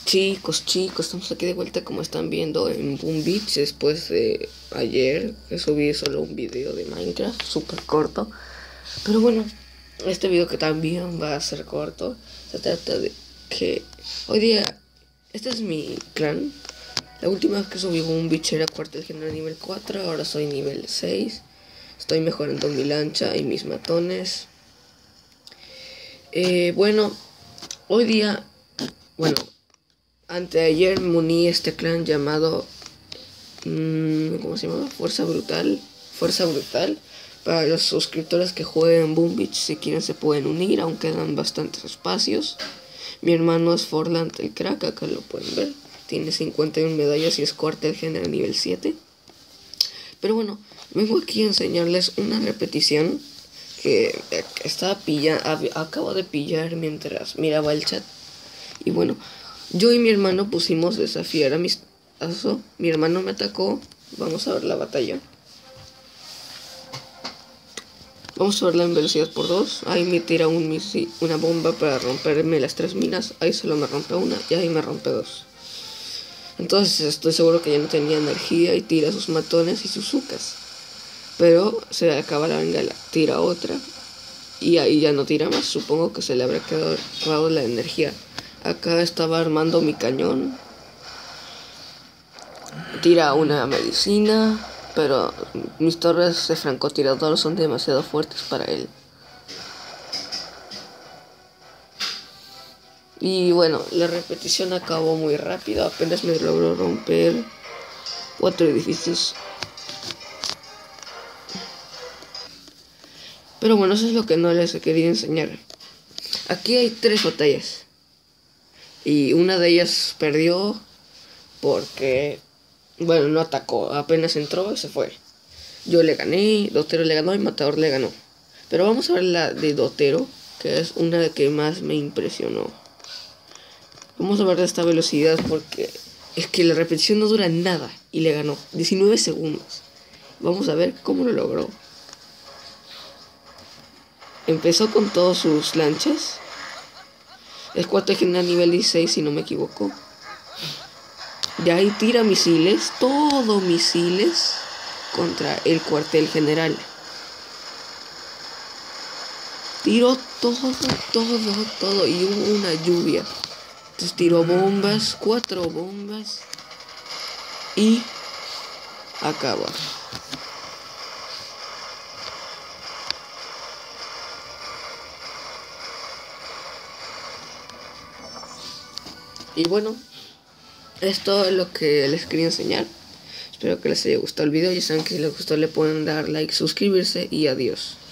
Chicos, estamos aquí de vuelta como están viendo en Boom Beach después de ayer que subí solo un video de Minecraft súper corto. Pero bueno, este video que también va a ser corto, se trata de que hoy día, este es mi clan. La última vez que subí Boom Beach era cuartel general nivel 4, ahora soy nivel 6. Estoy mejorando mi lancha y mis matones. Bueno, hoy día, bueno, anteayer me uní a este clan llamado ¿cómo se llama? Fuerza Brutal. Para los suscriptores que jueguen Boom Beach, si quieren se pueden unir, aún quedan bastantes espacios. Mi hermano es Forland el crack, acá lo pueden ver. Tiene 51 medallas y es cuartel general nivel 7. Pero bueno, vengo aquí a enseñarles una repetición que acabo de pillar mientras miraba el chat. Y bueno, yo y mi hermano pusimos desafiar amistoso. Mi hermano me atacó. Vamos a ver la batalla. Vamos a verla en velocidad por 2. Ahí me tira una bomba para romperme las 3 minas. Ahí solo me rompe una y ahí me rompe 2. Entonces estoy seguro que ya no tenía energía y tira sus matones y sus zucas. Pero se le acaba la bengala. Tira otra. Y ahí ya no tira más. Supongo que se le habrá quedado la energía. Acá estaba armando mi cañón. Tira una medicina, pero mis torres de francotirador son demasiado fuertes para él. Y bueno, la repetición acabó muy rápido. Apenas me logró romper 4 edificios. Pero bueno, eso es lo que no les quería enseñar. Aquí hay 3 batallas. Y una de ellas perdió porque, bueno, no atacó. Apenas entró y se fue. Yo le gané, Dotero le ganó y Matador le ganó. Pero vamos a ver la de Dotero, que es una que más me impresionó. Vamos a ver esta velocidad porque es que la repetición no dura nada. Y le ganó 19 segundos. Vamos a ver cómo lo logró. Empezó con todas sus lanchas. Es cuartel general nivel 16 si no me equivoco. De ahí tira misiles, todo misiles contra el cuartel general. Tiró todo y hubo una lluvia. Entonces tiró bombas, 4 bombas y acaba. Y bueno, esto es lo que les quería enseñar. Espero que les haya gustado el video. Ya saben que si les gustó le pueden dar like, suscribirse y adiós.